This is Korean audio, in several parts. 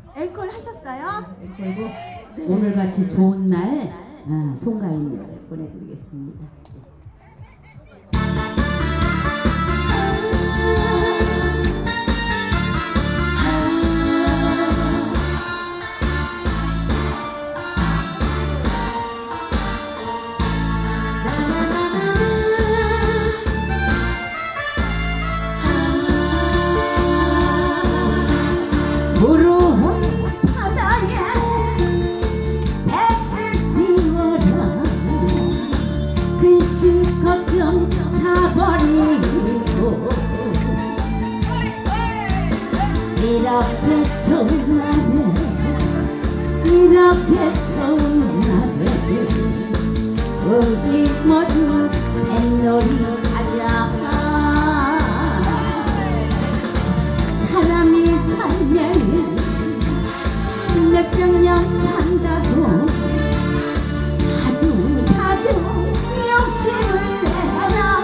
앵콜 하셨어요? 앵콜고 오늘같이 좋은 날 송가인 노래 보내드리겠습니다. 이렇게 좋은 날에 이렇게 좋은 날에 우리 모두 뱃놀이 하자. 사람이 살면 몇백 년 산다고 다둥 욕심을 내라.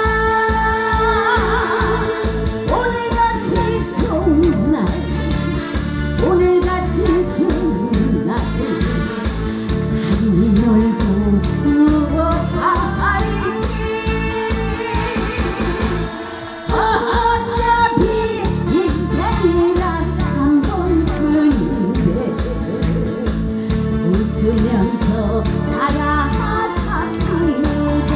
오늘같이 좋은 날 많이 놀고 누워봐야지. 어차피 인생이란 한 번뿐인데 웃으면서 살아갑시다.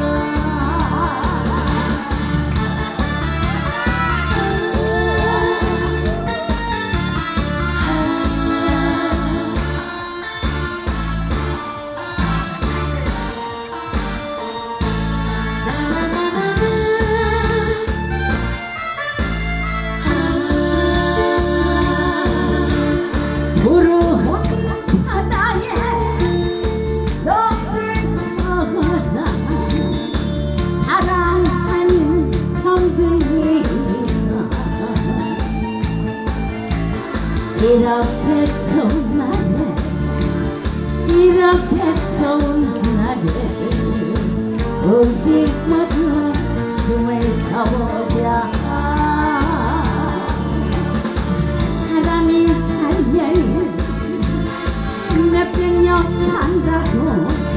이렇게 좋은 날에 이렇게 좋은 날에 우리 모두 춤을 춰보자. 사람이 살면 몇백 년 산다고